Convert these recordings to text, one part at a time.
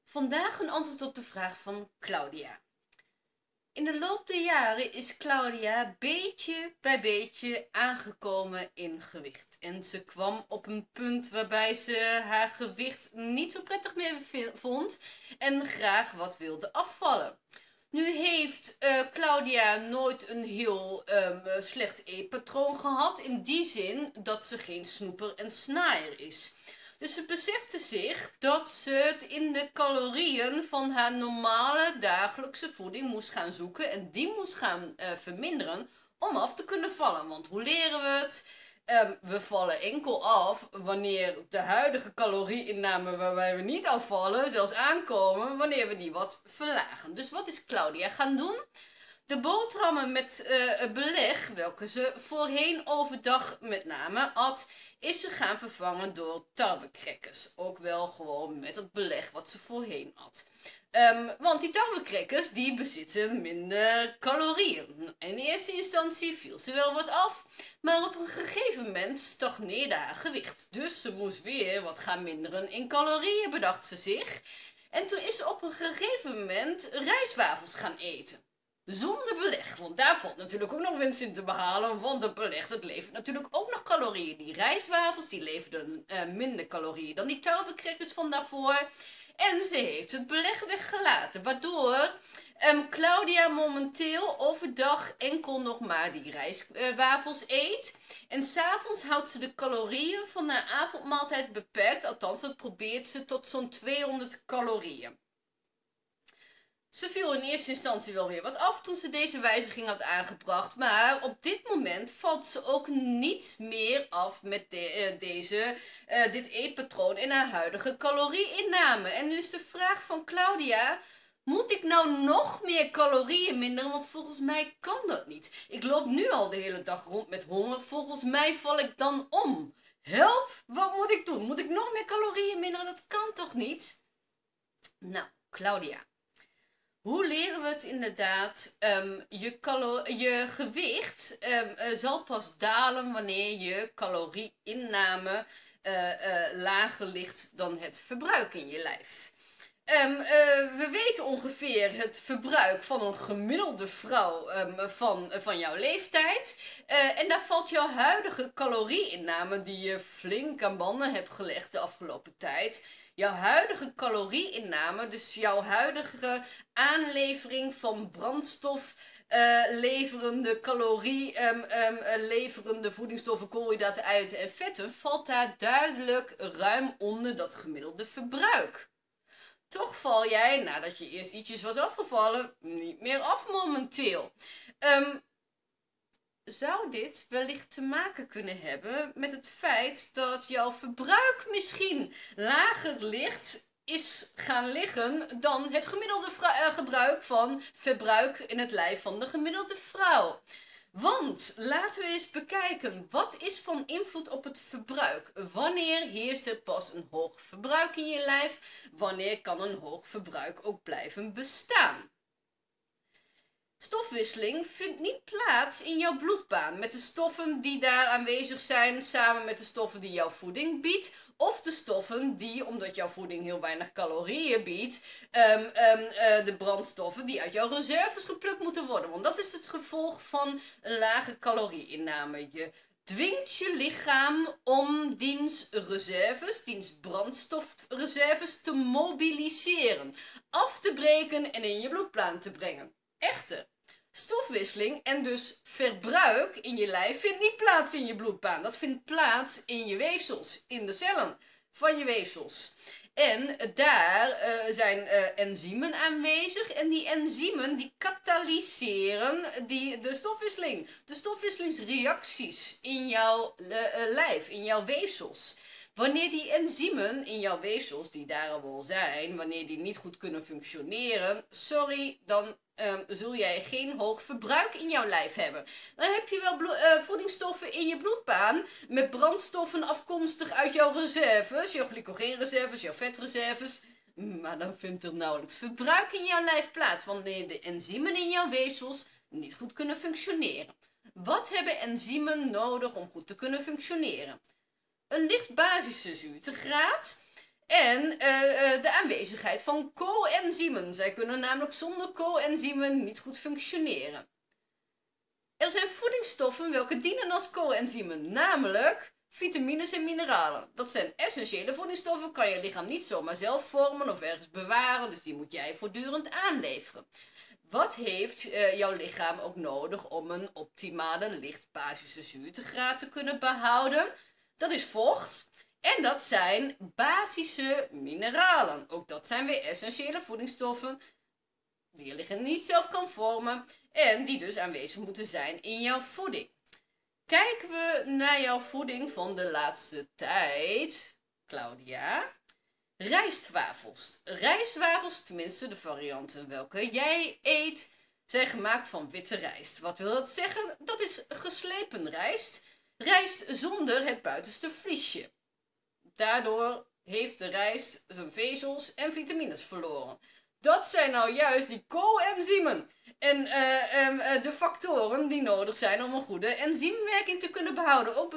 Vandaag een antwoord op de vraag van Claudia. In de loop der jaren is Claudia beetje bij beetje aangekomen in gewicht. En ze kwam op een punt waarbij ze haar gewicht niet zo prettig meer vond en graag wat wilde afvallen. Nu heeft Claudia nooit een heel slecht eetpatroon gehad, in die zin dat ze geen snoeper en snaaier is. Dus ze besefte zich dat ze het in de calorieën van haar normale dagelijkse voeding moest gaan zoeken en die moest gaan verminderen om af te kunnen vallen. Want hoe leren we het? We vallen enkel af wanneer de huidige calorieinname waarbij we niet afvallen, zelfs aankomen, wanneer we die wat verlagen. Dus wat is Claudia gaan doen? De boterhammen met beleg, welke ze voorheen overdag met name at, is ze gaan vervangen door tarwecrackers. Ook wel gewoon met het beleg wat ze voorheen at. Want die tarwecrackers die bezitten minder calorieën. In eerste instantie viel ze wel wat af, maar op een gegeven moment stagneerde haar gewicht. Dus ze moest weer wat gaan minderen in calorieën, bedacht ze zich. En toen is ze op een gegeven moment rijstwafels gaan eten. Zonder beleg, want daar valt natuurlijk ook nog winst in te behalen, want het beleg, dat levert natuurlijk ook nog calorieën. Die rijstwafels, die leverden minder calorieën dan die tarwecrackers van daarvoor. En ze heeft het beleg weggelaten, waardoor Claudia momenteel overdag enkel nog maar die rijstwafels eet. En s'avonds houdt ze de calorieën van haar avondmaaltijd beperkt, althans dat probeert ze tot zo'n 200 calorieën. Ze viel in eerste instantie wel weer wat af toen ze deze wijziging had aangebracht, maar op dit moment valt ze ook niet meer af met dit eetpatroon in haar huidige calorieinname. En nu is de vraag van Claudia: moet ik nou nog meer calorieën minderen? Want volgens mij kan dat niet. Ik loop nu al de hele dag rond met honger. Volgens mij val ik dan om. Help, wat moet ik doen? Moet ik nog meer calorieën minderen? Dat kan toch niet? Nou, Claudia. Hoe leren we het inderdaad? Je gewicht zal pas dalen wanneer je calorieinname lager ligt dan het verbruik in je lijf. We weten ongeveer het verbruik van een gemiddelde vrouw van jouw leeftijd. En daar valt jouw huidige calorieinname, die je flink aan banden hebt gelegd de afgelopen tijd. Jouw huidige calorieinname, dus jouw huidige aanlevering van brandstof leverende leverende voedingsstoffen, koolhydraten, eiwitten en vetten, valt daar duidelijk ruim onder dat gemiddelde verbruik. Toch val jij, nadat je eerst ietsjes was afgevallen, niet meer af momenteel. Zou dit wellicht te maken kunnen hebben met het feit dat jouw verbruik misschien lager is gaan liggen dan het gemiddelde gebruik van verbruik in het lijf van de gemiddelde vrouw? Want laten we eens bekijken, wat is van invloed op het verbruik? Wanneer heerst er pas een hoog verbruik in je lijf? Wanneer kan een hoog verbruik ook blijven bestaan? Stofwisseling vindt niet plaats in jouw bloedbaan met de stoffen die daar aanwezig zijn samen met de stoffen die jouw voeding biedt, of de stoffen die, omdat jouw voeding heel weinig calorieën biedt, de brandstoffen die uit jouw reserves geplukt moeten worden. Want dat is het gevolg van een lage calorieinname. Je dwingt je lichaam om diens reserves, diens brandstofreserves te mobiliseren, af te breken en in je bloedbaan te brengen. Echter, stofwisseling en dus verbruik in je lijf vindt niet plaats in je bloedbaan. Dat vindt plaats in je weefsels, in de cellen van je weefsels. En daar zijn enzymen aanwezig en die enzymen die katalyseren de stofwisseling. De stofwisselingsreacties in jouw lijf, in jouw weefsels. Wanneer die enzymen in jouw weefsels, die daar al wel zijn, wanneer die niet goed kunnen functioneren, dan zul jij geen hoog verbruik in jouw lijf hebben. Dan heb je wel voedingsstoffen in je bloedbaan met brandstoffen afkomstig uit jouw reserves, jouw glycogeenreserves, jouw vetreserves. Maar dan vindt er nauwelijks verbruik in jouw lijf plaats, wanneer de enzymen in jouw weefsels niet goed kunnen functioneren. Wat hebben enzymen nodig om goed te kunnen functioneren? Een licht basische zuurtegraad en de aanwezigheid aanwezigheid van coenzymen. Zij kunnen namelijk zonder coenzymen niet goed functioneren. Er zijn voedingsstoffen welke dienen als coenzymen, namelijk vitamines en mineralen. Dat zijn essentiële voedingsstoffen, kan je lichaam niet zomaar zelf vormen of ergens bewaren, dus die moet jij voortdurend aanleveren. Wat heeft jouw lichaam ook nodig om een optimale lichtbasische zuurtegraad te kunnen behouden? Dat is vocht en dat zijn basische mineralen. Ook dat zijn weer essentiële voedingsstoffen die je lichaam niet zelf kan vormen en die dus aanwezig moeten zijn in jouw voeding. Kijken we naar jouw voeding van de laatste tijd, Claudia. Rijstwafels. Rijstwafels, tenminste de varianten welke jij eet, zijn gemaakt van witte rijst. Wat wil dat zeggen? Dat is geslepen rijst. Rijst zonder het buitenste vliesje. Daardoor heeft de rijst zijn vezels en vitamines verloren. Dat zijn nou juist die coenzymen en de factoren die nodig zijn om een goede enzymwerking te kunnen behouden. Ook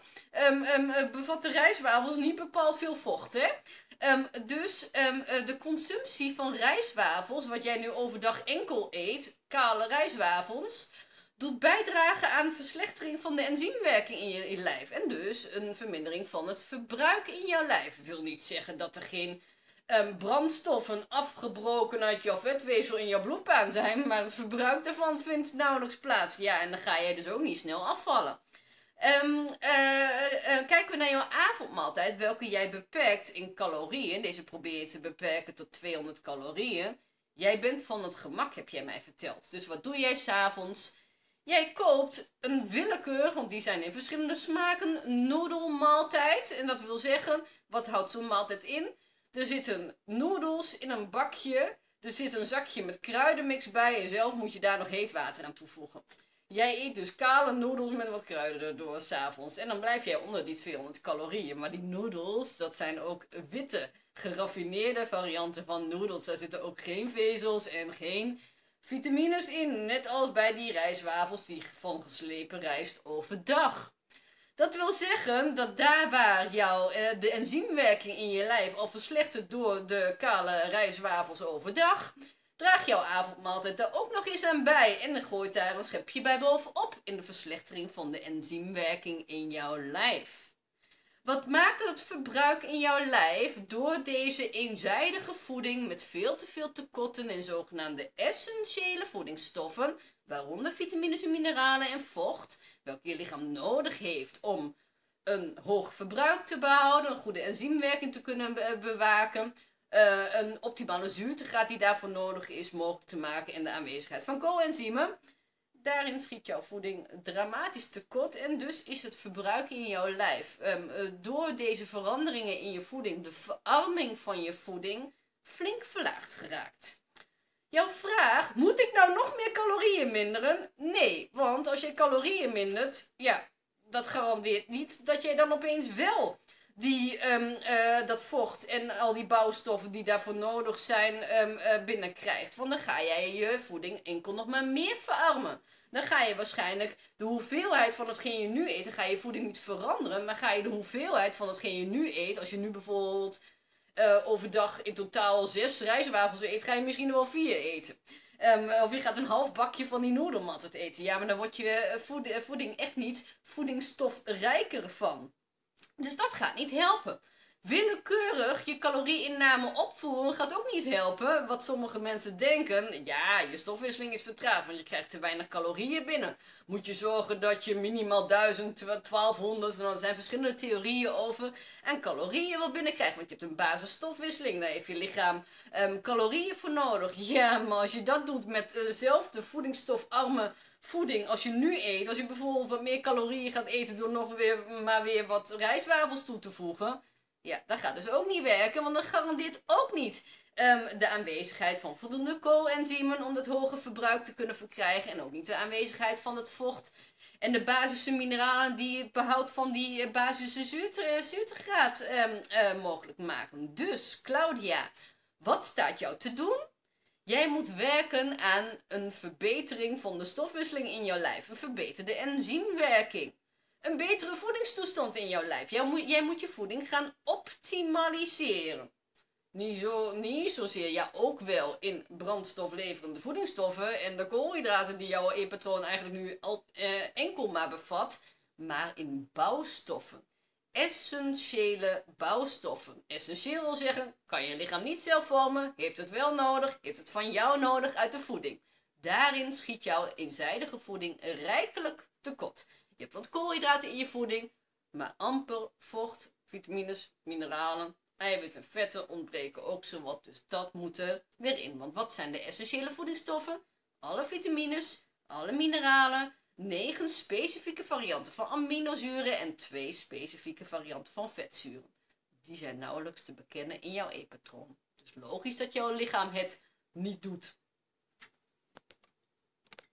bevat de rijstwafels niet bepaald veel vocht, hè? Dus de consumptie van rijstwafels, wat jij nu overdag enkel eet, kale rijstwafels, doet bijdragen aan verslechtering van de enzymwerking in je lijf. En dus een vermindering van het verbruik in jouw lijf. Wil niet zeggen dat er geen brandstoffen afgebroken uit jouw vetweefsel in jouw bloedbaan zijn, maar het verbruik daarvan vindt nauwelijks plaats. Ja, en dan ga je dus ook niet snel afvallen. Kijken we naar jouw avondmaaltijd, welke jij beperkt in calorieën. Deze probeer je te beperken tot 200 calorieën. Jij bent van het gemak, heb jij mij verteld. Dus wat doe jij 's avonds? Jij koopt een willekeur, want die zijn in verschillende smaken, noedelmaaltijd. En dat wil zeggen, wat houdt zo'n maaltijd in? Er zitten noedels in een bakje. Er zit een zakje met kruidenmix bij. En zelf moet je daar nog heet water aan toevoegen. Jij eet dus kale noedels met wat kruiden erdoor 's avonds. En dan blijf jij onder die 200 calorieën. Maar die noedels, dat zijn ook witte, geraffineerde varianten van noedels. Daar zitten ook geen vezels en geen vitamines in. Net als bij die rijstwafels die van geslepen rijst overdag. Dat wil zeggen dat daar waar de enzymwerking in je lijf al verslechtert door de kale rijstwafels overdag, draag jouw avondmaaltijd daar ook nog eens aan bij en dan gooit daar een schepje bij bovenop in de verslechtering van de enzymwerking in jouw lijf. Wat maakt dat het verbruik in jouw lijf door deze eenzijdige voeding met veel te veel tekorten in zogenaamde essentiële voedingsstoffen, waaronder vitamines en mineralen en vocht, welke je lichaam nodig heeft om een hoog verbruik te behouden, een goede enzymwerking te kunnen bewaken, een optimale zuurtegraad die daarvoor nodig is mogelijk te maken en de aanwezigheid van coenzymen. Daarin schiet jouw voeding dramatisch tekort en dus is het verbruik in jouw lijf door deze veranderingen in je voeding, de verarming van je voeding, flink verlaagd geraakt. Jouw vraag, moet ik nou nog meer calorieën minderen? Nee, want als je calorieën mindert, ja, dat garandeert niet dat jij dan opeens wel dat vocht en al die bouwstoffen die daarvoor nodig zijn binnenkrijgt. Want dan ga jij je voeding enkel nog maar meer verarmen. Dan ga je waarschijnlijk de hoeveelheid van hetgeen je nu eet, dan ga je voeding niet veranderen, maar ga je de hoeveelheid van hetgeen je nu eet, als je nu bijvoorbeeld overdag in totaal 6 rijstwafels eet, ga je misschien wel 4 eten. Of je gaat een half bakje van die noedelmaaltijd eten. Ja, maar dan wordt je voeding echt niet voedingsstofrijker van. Dus dat gaat niet helpen. Willekeurig je calorieinname opvoeren gaat ook niet helpen. Wat sommige mensen denken, ja, je stofwisseling is vertraagd, want je krijgt te weinig calorieën binnen. Moet je zorgen dat je minimaal 1000, 1200, er zijn verschillende theorieën over, en calorieën wel binnenkrijgt. Want je hebt een basisstofwisseling, daar heeft je lichaam calorieën voor nodig. Ja, maar als je dat doet met dezelfde voedingsstofarme voeding als je nu eet, als je bijvoorbeeld wat meer calorieën gaat eten door nog weer wat rijstwafels toe te voegen, ja, dat gaat dus ook niet werken, want dat garandeert ook niet de aanwezigheid van voldoende coenzymen om dat hoge verbruik te kunnen verkrijgen en ook niet de aanwezigheid van het vocht en de basische mineralen die het behoud van die basische zuurtegraad mogelijk maken. Dus, Claudia, wat staat jou te doen? Jij moet werken aan een verbetering van de stofwisseling in jouw lijf, een verbeterde enzymwerking. Een betere voedingstoestand in jouw lijf. Jij moet je voeding gaan optimaliseren. niet zozeer. Ja, ook wel in brandstofleverende voedingsstoffen en de koolhydraten die jouw eetpatroon eigenlijk nu al enkel maar bevat. Maar in bouwstoffen. Essentiële bouwstoffen. Essentieel wil zeggen, kan je lichaam niet zelf vormen, heeft het wel nodig, heeft het van jou nodig uit de voeding. Daarin schiet jouw eenzijdige voeding rijkelijk tekort. Je hebt wat koolhydraten in je voeding, maar amper vocht, vitamines, mineralen, eiwitten, vetten ontbreken ook zowat. Dus dat moet er weer in. Want wat zijn de essentiële voedingsstoffen? Alle vitamines, alle mineralen, 9 specifieke varianten van aminozuren en 2 specifieke varianten van vetzuren. Die zijn nauwelijks te bekennen in jouw eetpatroon. Dus logisch dat jouw lichaam het niet doet.